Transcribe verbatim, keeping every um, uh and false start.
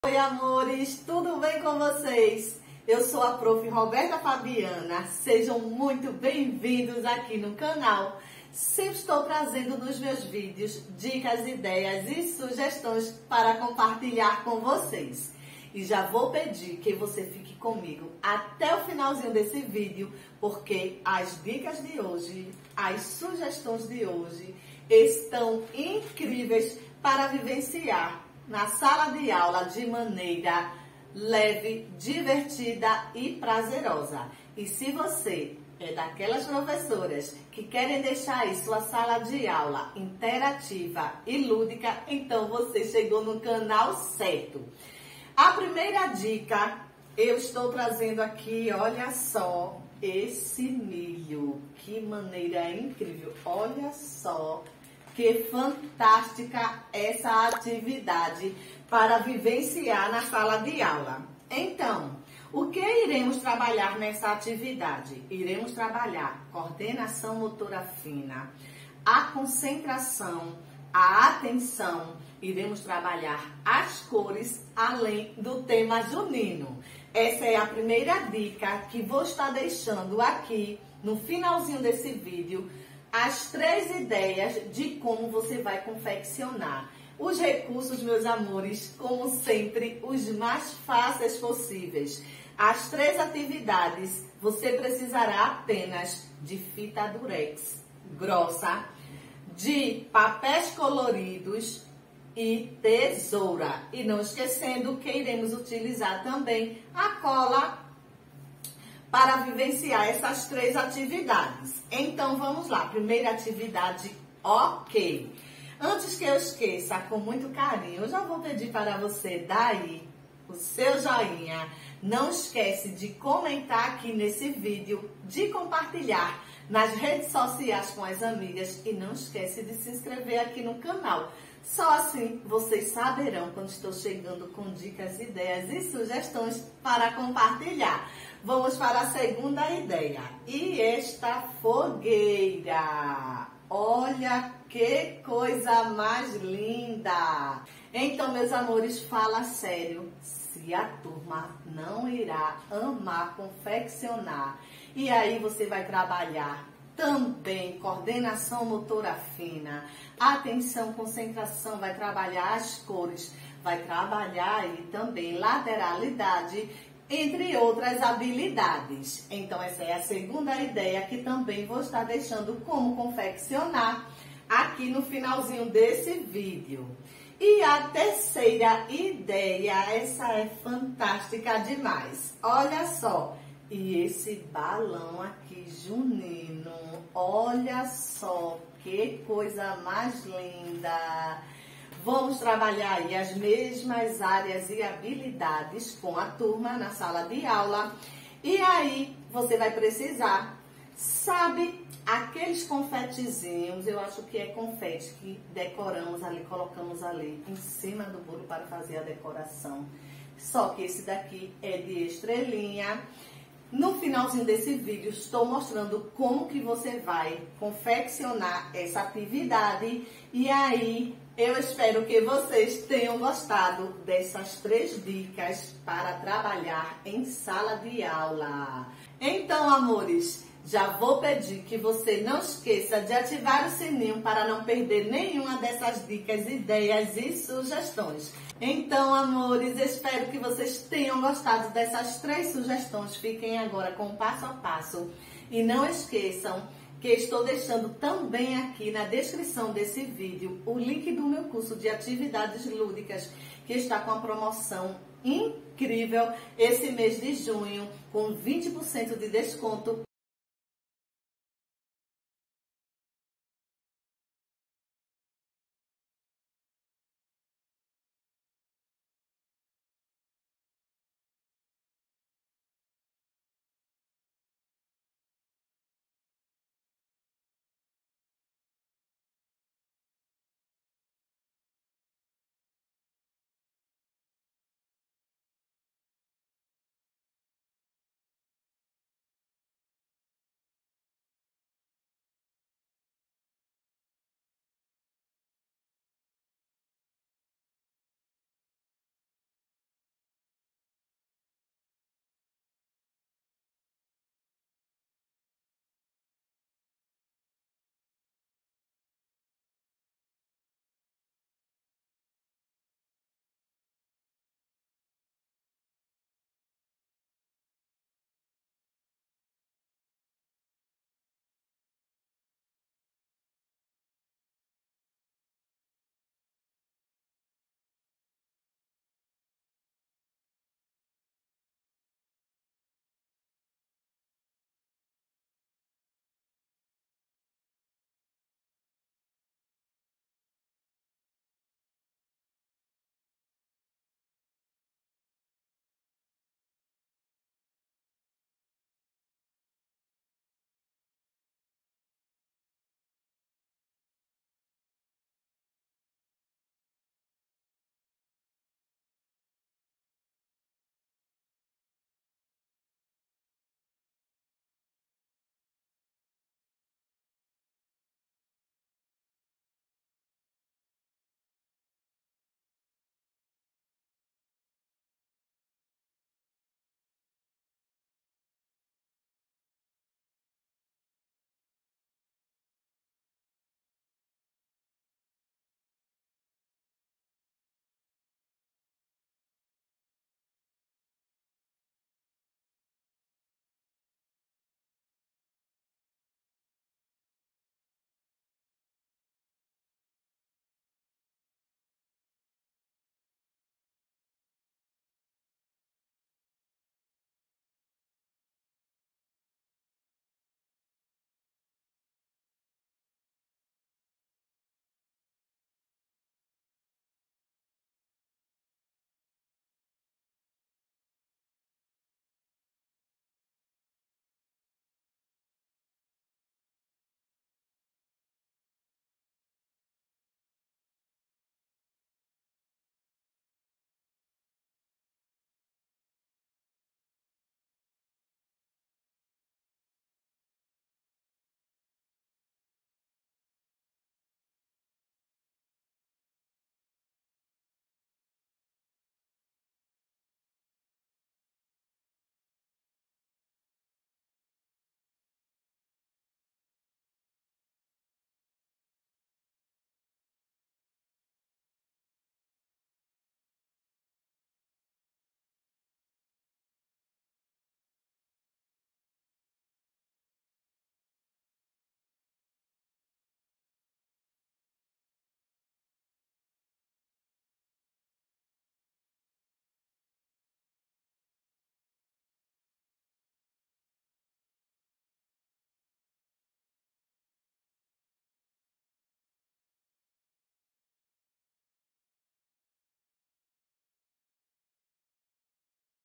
Oi, amores, tudo bem com vocês? Eu sou a prof Roberta Fabiana, sejam muito bem-vindos aqui no canal. Sempre estou trazendo nos meus vídeos dicas, ideias e sugestões para compartilhar com vocês. E já vou pedir que você fique comigo até o finalzinho desse vídeo, porque as dicas de hoje, as sugestões de hoje estão incríveis para vivenciar na sala de aula de maneira leve, divertida e prazerosa. E se você é daquelas professoras que querem deixar aí sua sala de aula interativa e lúdica, então você chegou no canal certo. A primeira dica, eu estou trazendo aqui, olha só, esse milho. Que maneira incrível, olha só. Que fantástica essa atividade para vivenciar na sala de aula. Então, o que iremos trabalhar nessa atividade? Iremos trabalhar coordenação motora fina, a concentração, a atenção, iremos trabalhar as cores, além do tema junino. Essa é a primeira dica que vou estar deixando aqui no finalzinho desse vídeo, as três ideias de como você vai confeccionar. Os recursos, meus amores, como sempre, os mais fáceis possíveis. As três atividades, você precisará apenas de fita durex grossa, de papéis coloridos e tesoura. E não esquecendo que iremos utilizar também a cola para vivenciar essas três atividades. Então, vamos lá. Primeira atividade, ok. Antes que eu esqueça, com muito carinho, eu já vou pedir para você dar aí o seu joinha. Não esquece de comentar aqui nesse vídeo, de compartilhar nas redes sociais com as amigas e não esquece de se inscrever aqui no canal. Só assim vocês saberão quando estou chegando com dicas, ideias e sugestões para compartilhar. Vamos para a segunda ideia. E esta fogueira. Olha que coisa mais linda. Então, meus amores, fala sério. Se a turma não irá amar confeccionar. E aí você vai trabalhar também coordenação motora fina, atenção, concentração, vai trabalhar as cores, vai trabalhar aí também lateralidade, entre outras habilidades. Então, essa é a segunda ideia que também vou estar deixando como confeccionar aqui no finalzinho desse vídeo. E a terceira ideia, essa é fantástica demais. Olha só, e esse balão aqui junino, olha só que coisa mais linda. Vamos trabalhar aí as mesmas áreas e habilidades com a turma na sala de aula. E aí você vai precisar, sabe, aqueles confetezinhos, eu acho que é confete que decoramos ali, colocamos ali em cima do bolo para fazer a decoração. Só que esse daqui é de estrelinha. No finalzinho desse vídeo, estou mostrando como que você vai confeccionar essa atividade. E aí, eu espero que vocês tenham gostado dessas três dicas para trabalhar em sala de aula. Então, amores, já vou pedir que você não esqueça de ativar o sininho para não perder nenhuma dessas dicas, ideias e sugestões. Então, amores, espero que vocês tenham gostado dessas três sugestões. Fiquem agora com o passo a passo. E não esqueçam que estou deixando também aqui na descrição desse vídeo o link do meu curso de atividades lúdicas, que está com a promoção incrível esse mês de junho, com vinte por cento de desconto